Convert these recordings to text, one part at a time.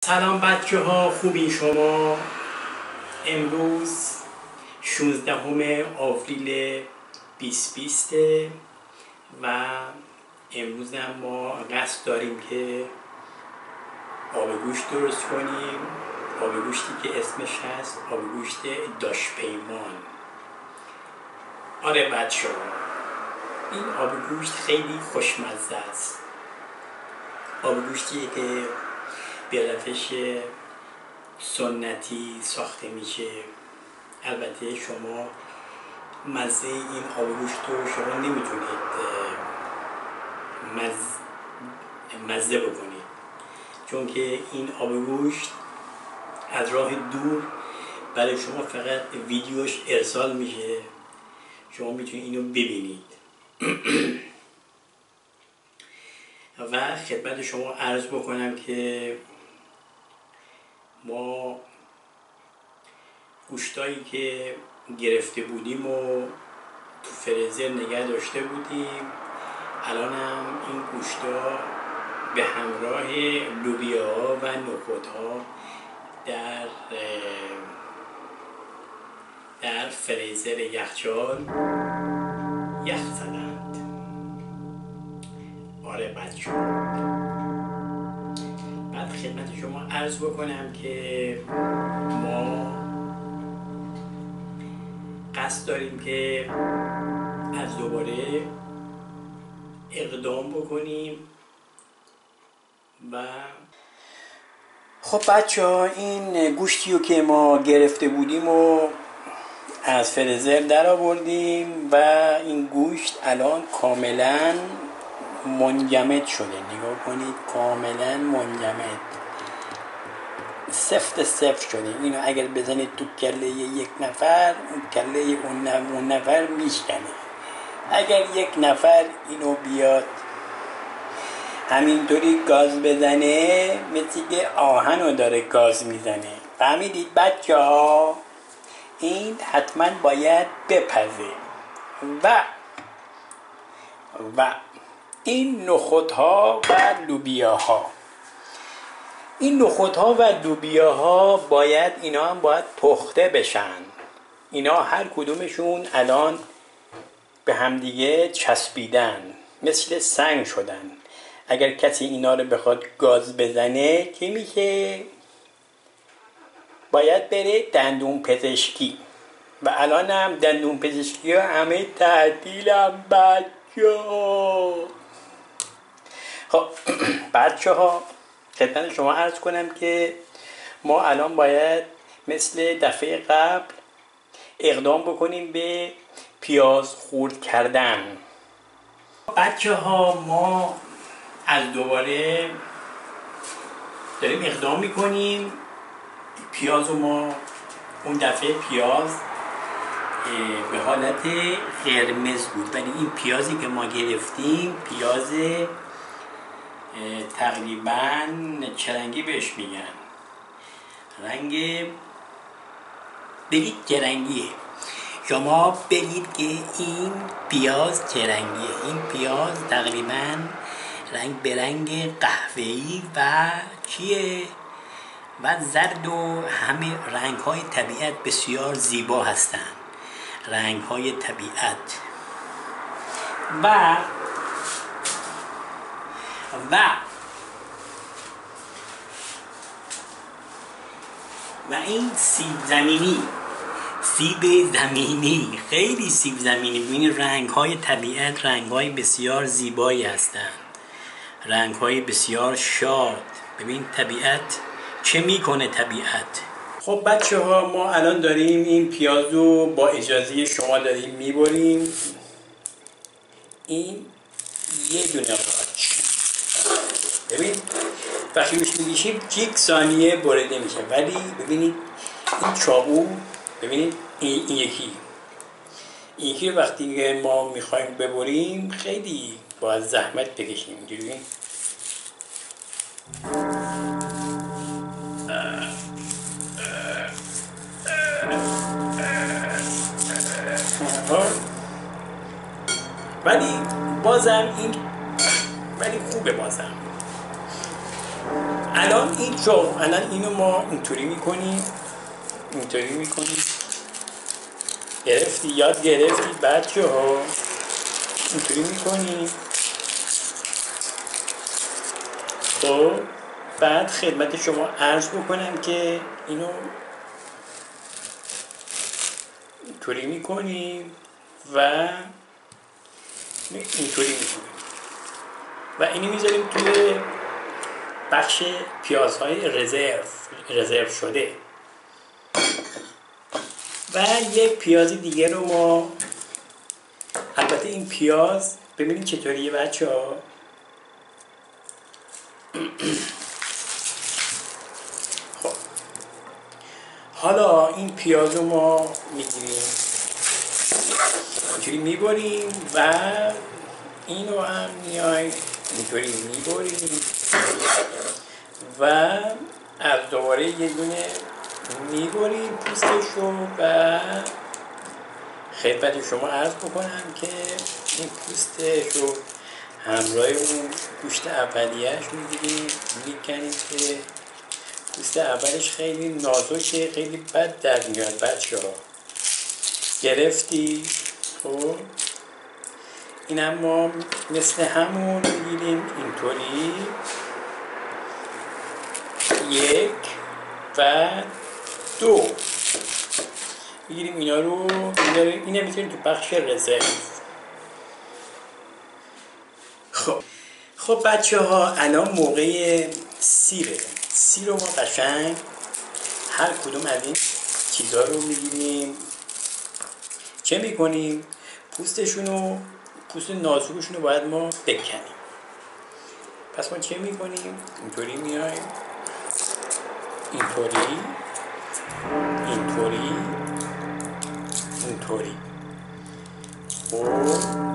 سلام بچه ها، خوبی شما؟ امروز 16 آوریل 2020 و امروز هم ما قصد داریم که آب گوشت درست کنیم. آب گوشتی که اسمش هست آب گوشت داشپیمان. آره بچه ها، این آب گوشت خیلی خوشمزه است. آب گوشتیه که به روش سنتی ساخته میشه. البته شما مزه این آب گوشت رو شما نمیتونید مزه بکنید، چون که این آب گوشت از راه دور برای شما فقط ویدیوش ارسال میشه، شما میتونید اینو ببینید. و خدمت شما عرض بکنم که ما گوشتایی که گرفته بودیم و تو فریزر نگه داشته بودیم، الان هم این گوشتا به همراه لوبیاها و نخودها در فریزر یخچال یخ زدند. آره بچه ها، بعد خدمت شما عرض بکنم که ما قصد داریم که از دوباره اقدام بکنیم. و خب بچه ها، این گوشتی رو که ما گرفته بودیم و از فریزر در آوردیم و این گوشت الان کاملا منجمد شده. نگاه کنید، کاملا منجمد، سفت شده. اینو اگر بزنید تو کله یک نفر، اون کله اون نفر میشکنه. اگر یک نفر اینو بیاد همینطوری گاز بزنه، مثل که آهنو داره گاز میزنه. فهمیدید بچه ها؟ این حتما باید بپزه. و این نخودها و لوبیاها، این نخودها و لوبیاها باید اینا هم باید پخته بشن. اینا هر کدومشون الان به همدیگه چسبیدن، مثل سنگ شدن. اگر کسی اینا رو بخواد گاز بزنه که میشه؟ باید بره دندون پزشکی. و الان هم دندون پزشکی ها همه تعطیلن بچه ها. خب بچه ها، خدمت شما عرض کنم که ما الان باید مثل دفعه قبل اقدام بکنیم به پیاز خرد کردن. بچه ها، ما از دوباره داریم اقدام میکنیم. پیاز رو ما اون دفعه پیاز به حالت قرمز بود، ولی این پیازی که ما گرفتیم پیاز تقریبا چرنگی بهش میگن، رنگ بگید چرنگیه. شما بگید که این پیاز چرنگیه. این پیاز تقریبا رنگ به رنگ قهوه‌ای و چیه و زرد و همه رنگ های طبیعت بسیار زیبا هستند. رنگ های طبیعت و این سیب زمینی، خیلی سیب زمینی. ببینید رنگ های طبیعت رنگ های بسیار زیبایی هستند، رنگ های بسیار شاد. ببین طبیعت چه میکنه طبیعت. خب بچه ها، ما الان داریم این پیاز رو با اجازه شما داریم میبریم. این یه دونه قاچ، ببین وقتی روش میکشیم 1 ثانیه بریده میشه. ولی ببینید این چاقو، ببینید این یکی وقتی ما میخوایم ببریم خیلی باید زحمت بکشیم. اینجوری ولی بازم این خوبه. بازم الان اینو ما اینطوری میکنیم. گرفتی؟ یاد گرفتی بچه ها؟ اینطوری میکنیم. خب بعد خدمت شما عرض بکنم که اینو اینطوری میکنیم و اینطوری میکنیم و اینو میذاریم توی بخش پیازهای رزرو شده. و یک پیاز دیگه رو ما، البته این پیاز ببینید چطوریه بچه ها. خب حالا این پیاز رو ما میگیریم اینطوری میبریم و اینو هم میایم اینطوری میبریم و از دوباره یه دونه میبریم پوستشو و خدمت شما عرض بکنم که این پوستشو همراه اون گوشت اولیه‌اش میگیریم میکنیم که پوست اولش خیلی نازکه، خیلی بد در میاد بچه ها. گرفتی؟ خب این هم ما مثل همون میگیریم اینطوری یک و دو میگیریم اینا رو اینه میذاریم تو بخش رزرو. خب بچه ها الان موقع سیره. سیر رو ما قشنگ هر کدوم از این چیزها رو میگیریم چه میکنیم؟ پوست نازکشون رو باید ما بکنیم. پس ما چه میکنیم؟ اینطوری میایم اینطوری خب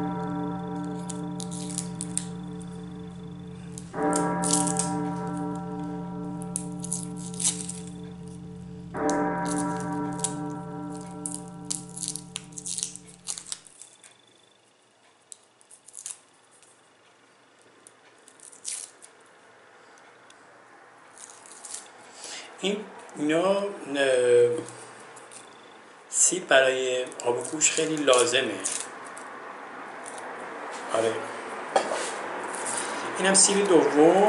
اینا سیب برای آب گوشت خیلی لازمه. آره اینم سیب دوم.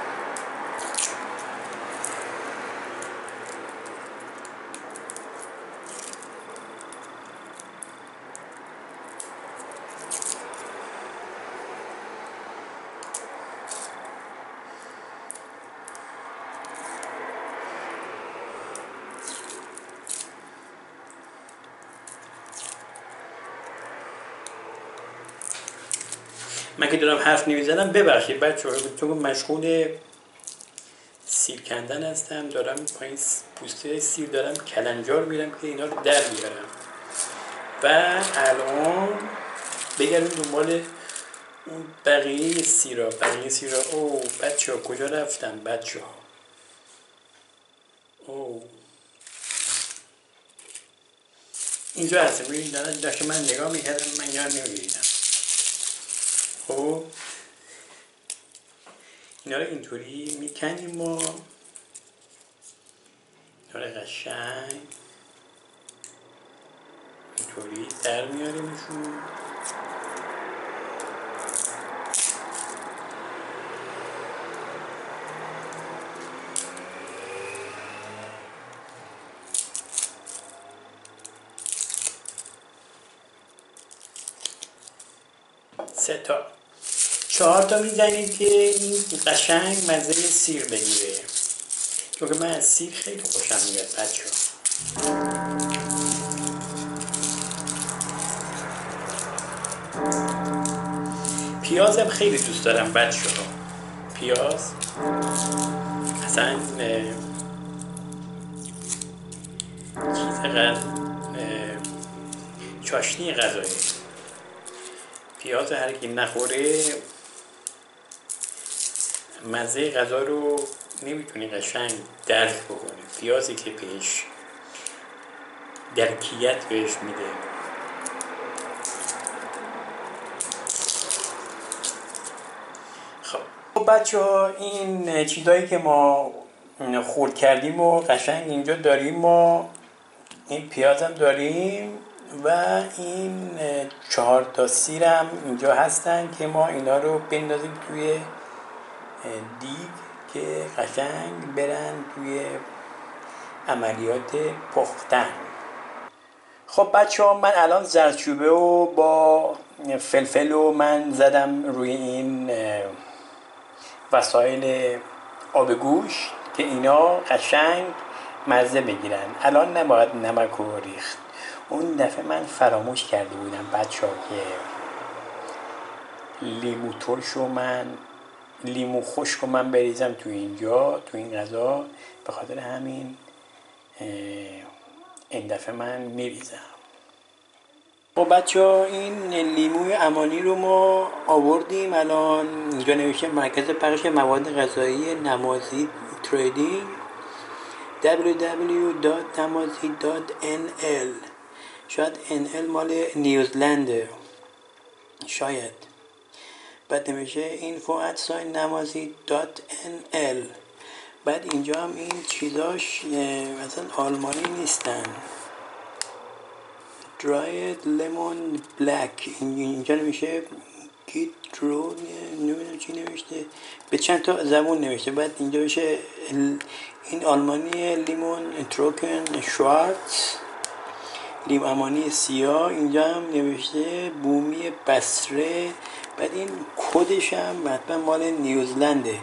من که دارم حرف نمیزنم ببخشید بچه ها، چون مشغول سیر کندن هستم، دارم پایین پوسته سیر دارم کلنجار میرم که اینا رو در بیارم و الان بگردیم دنبال اون بقیه سیرا. او بچه ها کجا رفتم بچه ها؟ او اینجا هستم، ببینید داشت من نگاه میکردم، من اینا نمیبینم. خب اینا رو اینطوری میکنیم و اینا رو قشنگ اینطوری در میاریمشون. سه تا 4 تا میزنید که این قشنگ مزه سیر بگیره، چون که من از سیر خیلی خوشم میاد بچه ها. پیازم خیلی دوست دارم بچه ها. پیاز اصلا چاشنی غذایی. پیاز هر کی نخوره مزه غذا رو نمیتونی قشنگ درک بکنه. پیازی که بهش درکیت بهش میده. خب خب بچه ها، این چیزایی که ما خورد کردیم و قشنگ اینجا داریم و این پیازم داریم و این 4 تا سیرم اینجا هستن که ما اینا رو بندازیم توی دیگ که قشنگ برن توی عملیات پختن. خب بچه ها، من الان زردچوبه و با فلفل و من زدم روی این وسایل آب گوشت که اینا قشنگ مزه بگیرن. الان نباید نمک رو ریخت. اون دفعه من فراموش کرده بودم بچه ها که لیمو ترش و لیمو خشک رو من بریزم تو اینجا، تو این غذا. به خاطر همین این دفعه من میریزم. خب بچه ها، این لیموی امانی رو ما آوردیم. الان اینجا نوشته مرکز پخش مواد غذایی نمازی تریدینگ www.namazi.nl. شاید NL مال نیوزلنده، شاید. بعد نمیشه info@namazi.nl. بعد اینجا هم این چیزاش مثلا آلمانی نیستن. dried lemon black اینجا نمیشه گیت رو، نمیدونم چی نوشته، به چند تا زبون نوشته. بعد اینجا میشه این آلمانی لیمون تروکن شوارتز، لیم امانی سیاه. اینجا هم نوشته بومی بصره. بعد این کدش هم حتما مال نیوزلنده.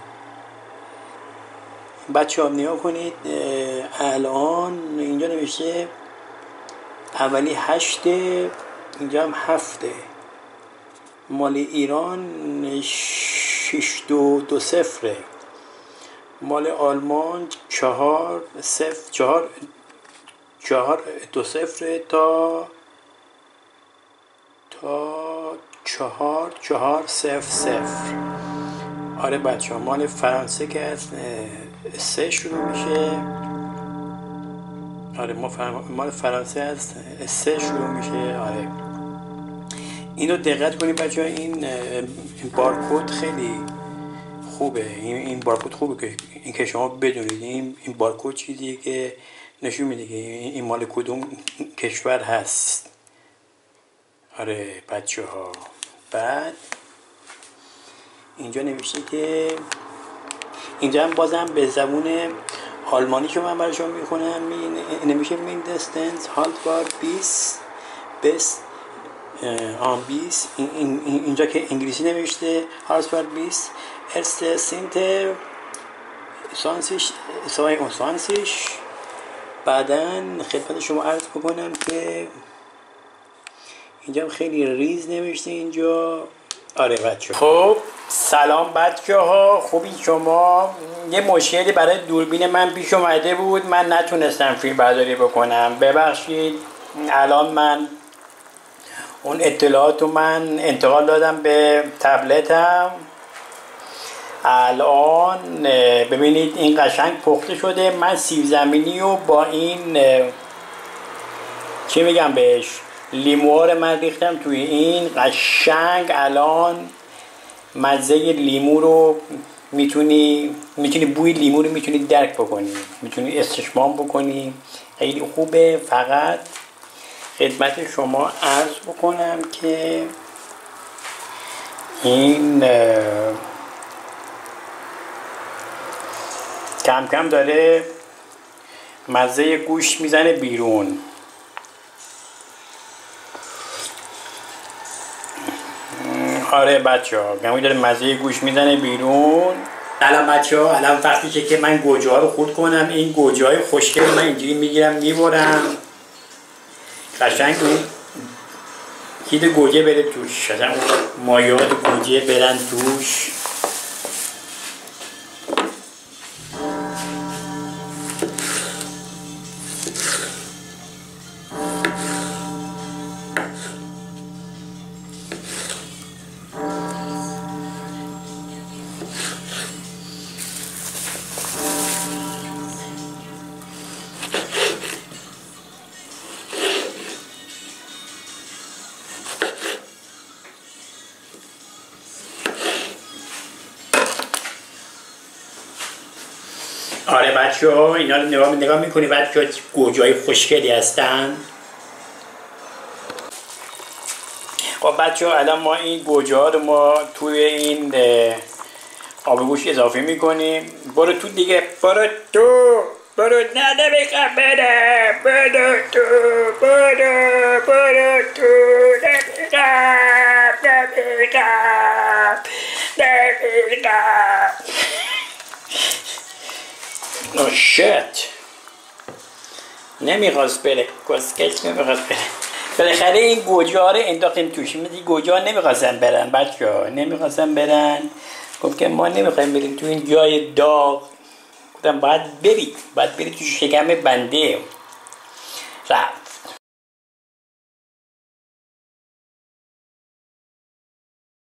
بچه ها نیا کنید، الان اینجا نوشته اولی 8، اینجا هم 7. مال ایران 6220، مال آلمان 420 تا 4400. آره بچه ها، مال فرانسه که از 3 شروع میشه. آره مال فرانسه از 3 شروع میشه. آره اینو دقت کنید بچه ها، این بارکد خیلی خوبه. این بارکد خوبه که شما بدونید این بارکد چیزیه که نشون میده که این مال کدوم کشور هست. آره بچه ها. بعد اینجا نوشته که اینجا هم بازم به زبون آلمانی که من برای شما میخونم. نمیشه mindestens haltbar bis اینجا که انگلیسی نوشته haltbar bis erste Sinter 2022. بعدن خدمت شما عرض بکنم که اینجا خیلی ریز نوشته اینجا. آره بچه. خب سلام بچه ها، خوبی شما؟ یه مشکلی برای دوربین من پیش اومده بود، من نتونستم فیلم برداری بکنم، ببخشید. الان من اون اطلاعات رو من انتقال دادم به تبلتم. الان ببینید این قشنگ پخته شده. من سیب زمینی رو با این چی میگم بهش، لیموها رو من ریختم توی این قشنگ. الان مزه لیمو رو میتونی بوی لیمو رو میتونی درک بکنی، میتونی استشمام بکنی، خیلی خوبه. فقط خدمت شما عرض بکنم که این کم کم داره مزه گوشت میزنه بیرون. آره بچه ها، گمونی داره مزه گوشت میزنه بیرون. الان بچه ها، الان وقتی که من گوجه ها رو خورد کنم، این گوجه های خوشگل من اینجوری میگیرم میبرم قشنگ اون کید گوجه بره توش، مایات گوجه برن توش. آره بچه ها اینا رو نگاه میکنی بچه ها گوجه های خوشگلی هستن. خب بچه ها الان ما این گوجه ها رو ما توی این آب گوشت اضافه میکنیم. برو تو دیگه، برو تو، برو، نه نمیخوام برم، برو تو، برو تو، نمیخوام. Oh shit. نمیخواست بره، کسکش نمیخواست بره. بالاخره این گوجه ها رو انداختیم توش. این گوجه ها نمیخواستن برن بچه ها، نمیخواستن برن. گفت که ما نمیخوایم بریم تو این جای داغ. گفتم باید بری تو شکم بنده. رفت.